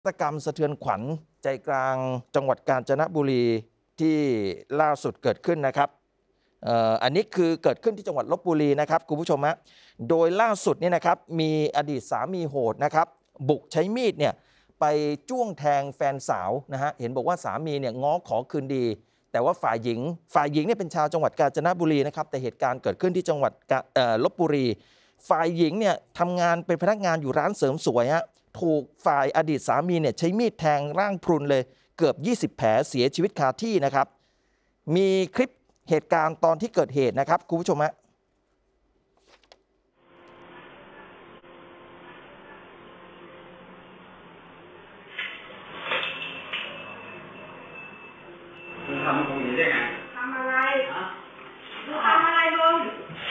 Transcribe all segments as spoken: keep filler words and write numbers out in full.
ฆาตกรรมสะเทือนขวัญใจกลางจังหวัดกาญจนบุรีที่ล่าสุดเกิดขึ้นนะครับอันนี้คือเกิดขึ้นที่จังหวัดลบบุรีนะครับคุณผู้ชมฮะโดยล่าสุดนี่นะครับมีอดีตสามีโหดนะครับบุกใช้มีดเนี่ยไปจ้วงแทงแฟนสาวนะฮะเห็นบอกว่าสามีเนี่ยง้อขอคืนดีแต่ว่าฝ่ายหญิงฝ่ายหญิงเนี่ยเป็นชาวจังหวัดกาญจนบุรีนะครับแต่เหตุการณ์เกิดขึ้นที่จังหวัดลบบุรีฝ่ายหญิงเนี่ยทำงานเป็นพนักงานอยู่ร้านเสริมสวยฮะถูกฝ่ายอดีตสามีเนี่ยใช้มีดแทงร่างพรุนเลยเกือบยี่สิบแผลเสียชีวิตคาที่นะครับมีคลิปเหตุการณ์ตอนที่เกิดเหตุนะครับคุณผู้ชมฮะมึงทำตรงนี้ได้ไงทำอะไรมึงทำอะไรมึง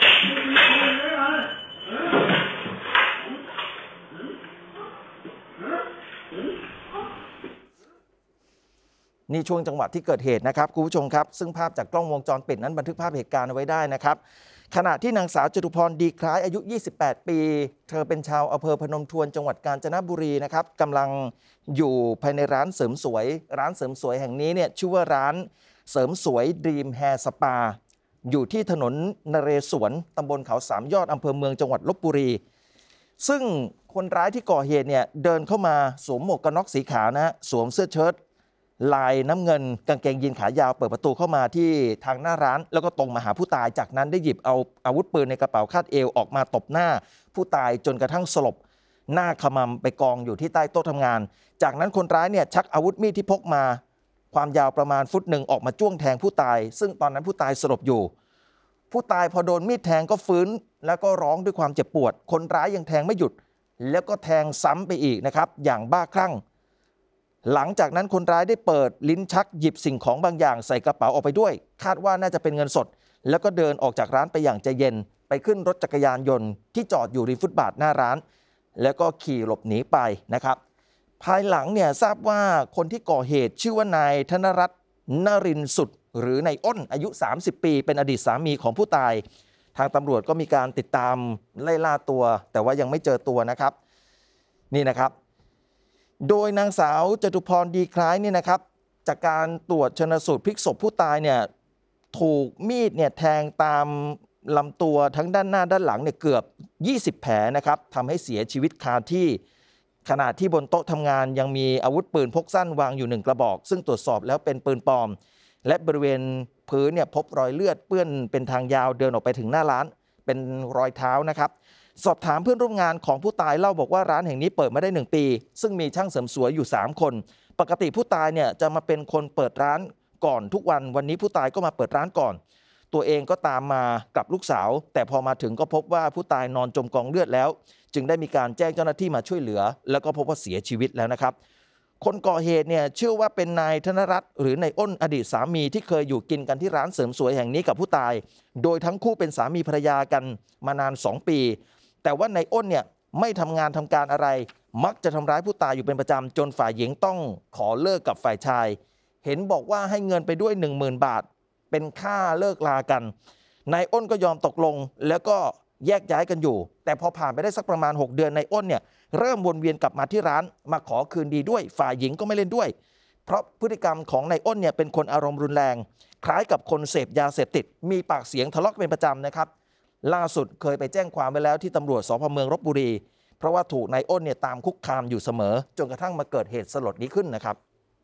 นี่ช่วงจังหวะที่เกิดเหตุนะครับคุณผู้ชมครับซึ่งภาพจากกล้องวงจรปิดนั้นบันทึกภาพเหตุการณ์เอาไว้ได้นะครับขณะที่นางสาวจตุพรดีคล้ายอายุยี่สิบแปดปีเธอเป็นชาวอำเภอพนมทวนจังหวัดกาญจนบุรีนะครับกำลังอยู่ภายในร้านเสริมสวยร้านเสริมสวยแห่งนี้เนี่ยชื่อว่าร้านเสริมสวยดรีมแฮร์สปาอยู่ที่ถนนนเรศวรตำบลเขาสามยอดอำเภอเมืองจังหวัดลบบุรีซึ่งคนร้ายที่ก่อเหตุเนี่ยเดินเข้ามาสวมหมวกกันน็อกสีขาวนะสวมเสื้อเชิ้ตลายน้ำเงินกางเกงยีนขายาวเปิดประตูเข้ามาที่ทางหน้าร้านแล้วก็ตรงมาหาผู้ตายจากนั้นได้หยิบเอาอาวุธปืนในกระเป๋าคาดเอวออกมาตบหน้าผู้ตายจนกระทั่งสลบหน้าขมำไปกองอยู่ที่ใต้โต๊ะทำงานจากนั้นคนร้ายเนี่ยชักอาวุธมีดที่พกมาความยาวประมาณฟุตหนึ่งออกมาจ้วงแทงผู้ตายซึ่งตอนนั้นผู้ตายสลบอยู่ผู้ตายพอโดนมีดแทงก็ฟื้นแล้วก็ร้องด้วยความเจ็บปวดคนร้ายยังแทงไม่หยุดแล้วก็แทงซ้ำไปอีกนะครับอย่างบ้าคลั่งหลังจากนั้นคนร้ายได้เปิดลิ้นชักหยิบสิ่งของบางอย่างใส่กระเป๋าออกไปด้วยคาดว่าน่าจะเป็นเงินสดแล้วก็เดินออกจากร้านไปอย่างใจเย็นไปขึ้นรถจักรยานยนต์ที่จอดอยู่ริมฟุตบาทหน้าร้านแล้วก็ขี่หลบหนีไปนะครับภายหลังเนี่ยทราบว่าคนที่ก่อเหตุชื่อว่านายธนรัตน์นรินทร์สุดหรือนายอ้นอายุสามสิบปีเป็นอดีตสามีของผู้ตายทางตำรวจก็มีการติดตามไล่ล่าตัวแต่ว่ายังไม่เจอตัวนะครับนี่นะครับโดยนางสาวจตุพรดีคล้ายนี่นะครับจากการตรวจชันสูตรพลิกศพผู้ตายเนี่ยถูกมีดเนี่ยแทงตามลำตัวทั้งด้านหน้าด้านหลังเนี่ยเกือบยี่สิบแผลนะครับทำให้เสียชีวิตคาที่ขณะที่บนโต๊ะทำงานยังมีอาวุธปืนพกสั้นวางอยู่หนึ่งกระบอกซึ่งตรวจสอบแล้วเป็นปืนปลอมและบริเวณพื้นเนี่ยพบรอยเลือดเปื้อนเป็นทางยาวเดินออกไปถึงหน้าร้านเป็นรอยเท้านะครับสอบถามเพื่อนร่วมงานของผู้ตายเล่าบอกว่าร้านแห่งนี้เปิดมาได้หนึ่งปีซึ่งมีช่างเสริมสวยอยู่สามคนปกติผู้ตายเนี่ยจะมาเป็นคนเปิดร้านก่อนทุกวันวันนี้ผู้ตายก็มาเปิดร้านก่อนตัวเองก็ตามมากับลูกสาวแต่พอมาถึงก็พบว่าผู้ตายนอนจมกองเลือดแล้วจึงได้มีการแจ้งเจ้าหน้าที่มาช่วยเหลือแล้วก็พบว่าเสียชีวิตแล้วนะครับคนก่อเหตุเนี่ยเชื่อว่าเป็นนายธนรัตน์หรือนายอ้นอดีตสามีที่เคยอยู่กินกันที่ร้านเสริมสวยแห่งนี้กับผู้ตายโดยทั้งคู่เป็นสามีภรรยากันมานานสองปีแต่ว่านายอ้นเนี่ยไม่ทำงานทำการอะไรมักจะทำร้ายผู้ตายอยู่เป็นประจำจนฝ่ายหญิงต้องขอเลิกกับฝ่ายชายเห็นบอกว่าให้เงินไปด้วย หนึ่งหมื่น บาทเป็นค่าเลิกลากันนายอ้นก็ยอมตกลงแล้วก็แยกย้ายกันอยู่แต่พอผ่านไปได้สักประมาณหกเดือนนายอ้นเนี่ยเริ่มวนเวียนกลับมาที่ร้านมาขอคืนดีด้วยฝ่ายหญิงก็ไม่เล่นด้วยเพราะพฤติกรรมของนายอ้นเนี่ยเป็นคนอารมณ์รุนแรงคล้ายกับคนเสพยาเสพติดมีปากเสียงทะเลาะเป็นประจำนะครับล่าสุดเคยไปแจ้งความไว้แล้วที่ตำรวจสภ.เมืองลพบุรีเพราะว่าถูกนายอ้นเนี่ยตามคุกคามอยู่เสมอจนกระทั่งมาเกิดเหตุสลดนี้ขึ้นนะครับ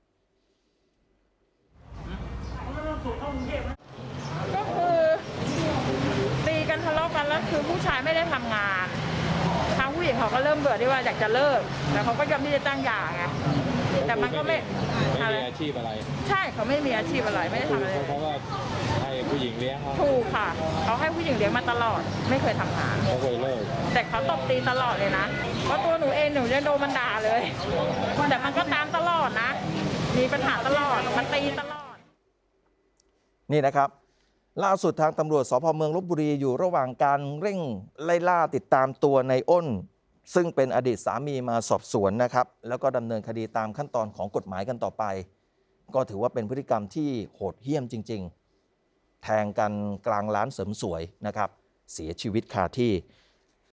ก็คือตีกันทะเลาะกันแล้วคือผู้ชายไม่ได้ทำงานทางผู้หญิงเขาก็เริ่มเบื่อที่ว่าอยากจะเลิกแต่เขาก็ยอมที่จะจ้างหย่าไงแต่มันก็ไม่ไม่มีอาชีพอะไรใช่เขาไม่มีอาชีพอะไรไม่ได้ทำอะไรเพราะว่าให้ผู้หญิงเลี้ยงเขาถูกค่ะเขาให้ผู้หญิงเลี้ยงมาตลอดไม่เคยทำงานเขาเคยเลิกแต่เขาตบตีตลอดเลยนะเพราะตัวหนูเองหนูยังโดนมันด่าเลยแต่มันก็ตามตลอดนะมีปัญหาตลอดมันตีตลอดนี่นะครับล่าสุดทางตำรวจสภ.เมืองลพบุรีอยู่ระหว่างการเร่งไล่ล่าติดตามตัวนายอ้นซึ่งเป็นอดีตสามีมาสอบสวนนะครับแล้วก็ดำเนินคดีตามขั้นตอนของกฎหมายกันต่อไปก็ถือว่าเป็นพฤติกรรมที่โหดเหี้ยมจริงๆแทงกันกลางร้านเสริมสวยนะครับเสียชีวิตคาที่